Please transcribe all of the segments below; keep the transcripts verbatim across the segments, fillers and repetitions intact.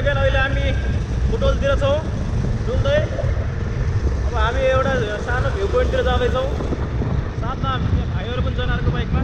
बिहान अहिले हामी बुटवलतिर छौँ डुल्दै। अब हामी एउटा सानो भ्यू पोइन्टतिर जाँदैछौँ। साथमा भाइहरू पनि छन् अर्को बाइकमा।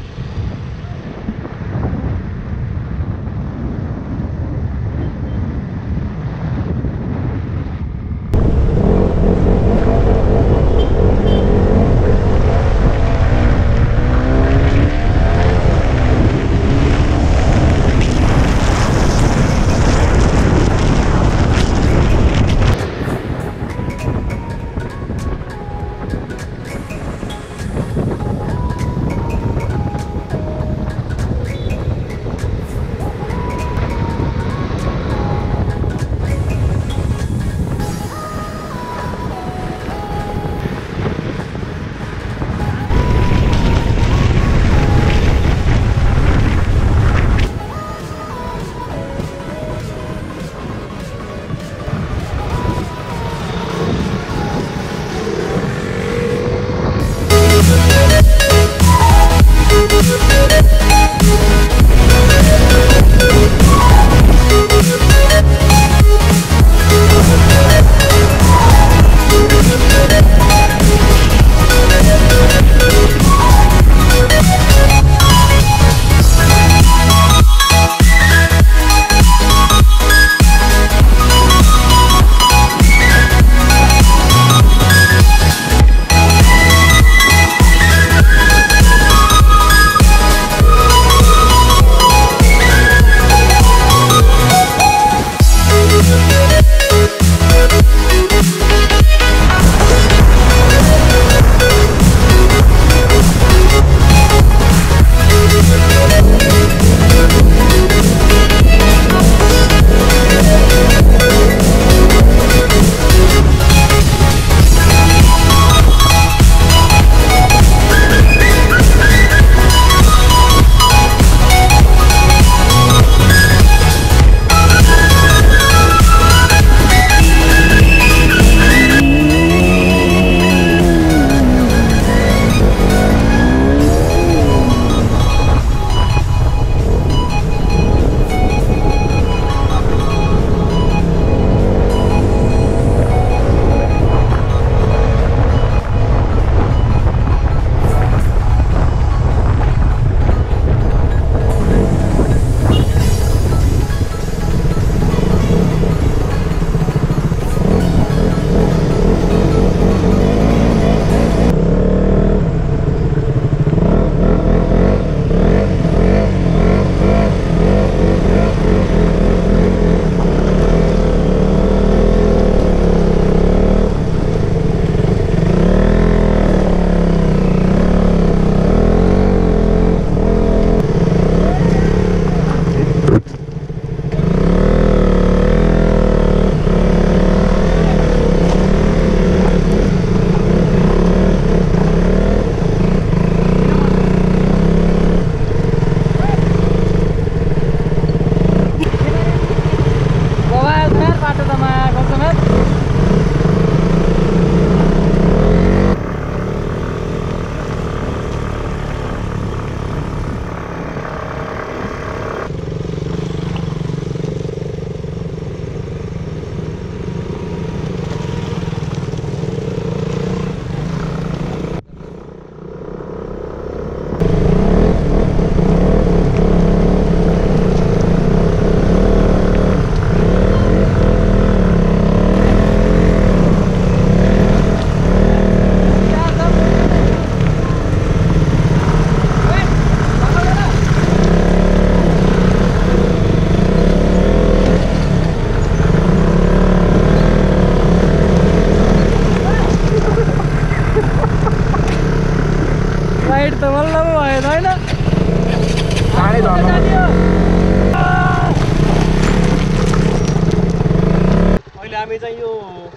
हामी चाहिँ यो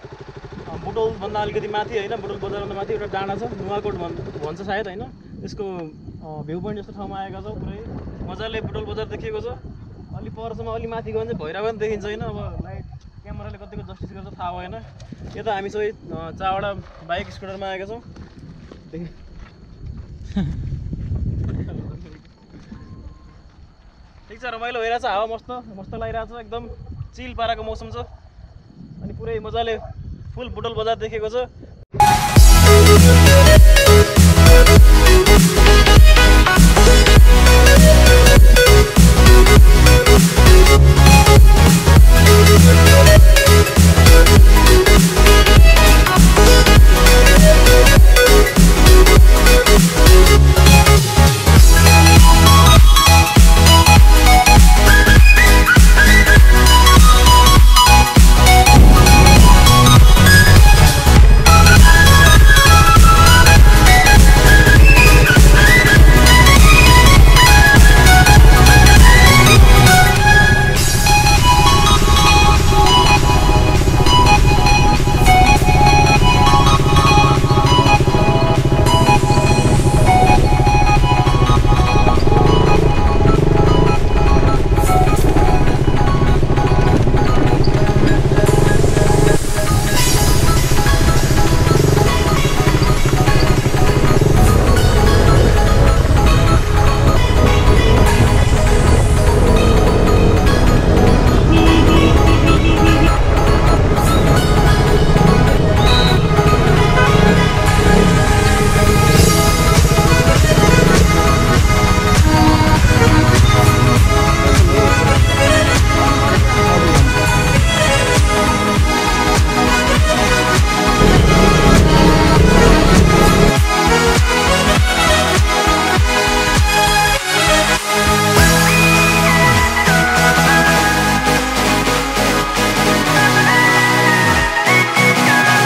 बुटवल भन्दा अलिकति माथि हैन बुटवल बजारभन्दा माथि एउटा डाँडा छ नुवाकोट भन्छ सायद हैन त्यसको भ्यू पोइन्ट जस्तो ठाउँमा आएका छौं पुरै मजाले बुटवल बजार देखिएको छ अलि परसम्म अलि माथि गयो भने भैरवा पनि देखिन्छ हैन अब लाइट क्यामेराले कतिको जस्टिस गर्छ थाहा भएन यता हामी सबै चावडा बाइक स्कुटरमा आएका छौं ठीक छ रमाइलो भइरहेछ हावा मस्त मस्त लागिरहेछ एकदम चिल पाराको मौसम छ अनि पुरै मजाले फुल बुटवल बजार देखेको छ।